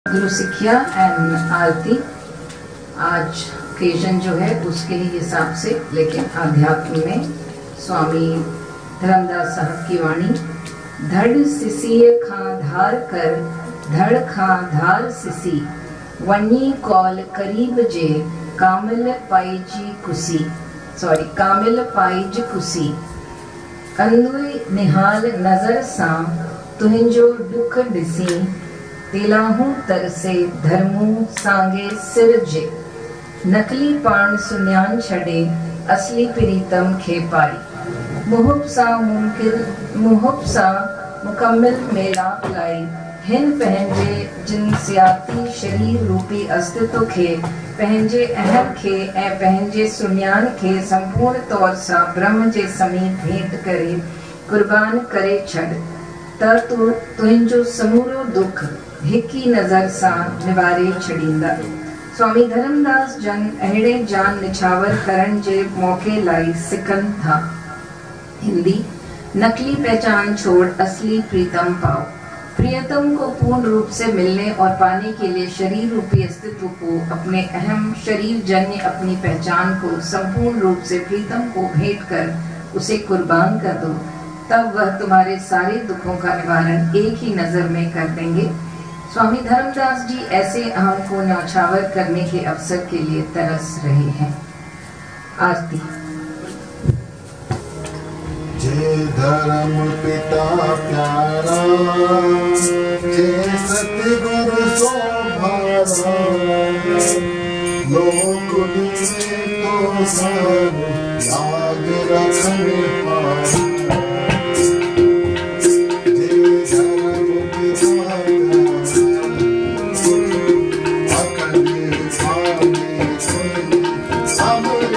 गुरु सिक्खिया and आरती। आज occasion जो है उसके ही हिसाब से, लेकिन आध्यात्म में स्वामी धर्मदास साहब की वाणी। धड़ सिसिय खां धार कर, धड़ खां धार सिसी, वन्नी कौल करीब जे, कामिल पाइजी कुसी, कामिल पाइज कुसी। कंदुई निहाल नजर सां, तुहिंजो दुख ॾिसी, दिलाहूं तरसे धर्मू सांगे सिर जे। नकली पाण सुन्यान छड़े, असली प्रीतम खे पाई। मुहब सा मुकम्मिल मेलाप लाई, हिन पंहिंजे जिनसियाती शरीर रूपी अस्तित्व खे, पंहिंजे अहम खे ऐं पंहिंजे सुन्यान खे संपूर्ण तौर सां ब्रह्म जे समीप भेंट करे कुर्बान करे छॾ, त तुंहिंजो समूरो दुख हिकी नज़र सां निवारे छॾींदा। स्वामी धर्मदास जन अहिड़े जान निछावर करण जे मौके लाइ सिकनि था। हिंदी। नकली पहचान छोड़ असली प्रीतम पाओ। प्रियतम को पूर्ण रूप से मिलने और पाने के लिए शरीर रूपी अस्तित्व को, अपने अहम शरीर जन्य अपनी पहचान को संपूर्ण रूप से प्रीतम को भेंट कर उसे कुर्बान कर दो, तब वह तुम्हारे सारे दुखों का निवारण एक ही नजर में कर देंगे। स्वामी धर्मदास जी ऐसे अहम को न्यौछावर करने के अवसर के लिए तरस रहे हैं। आरती। जे धर्म पिता प्यारा, जे सतगुरु सो भारा, लोक तो सब याद रखने पाए। I'm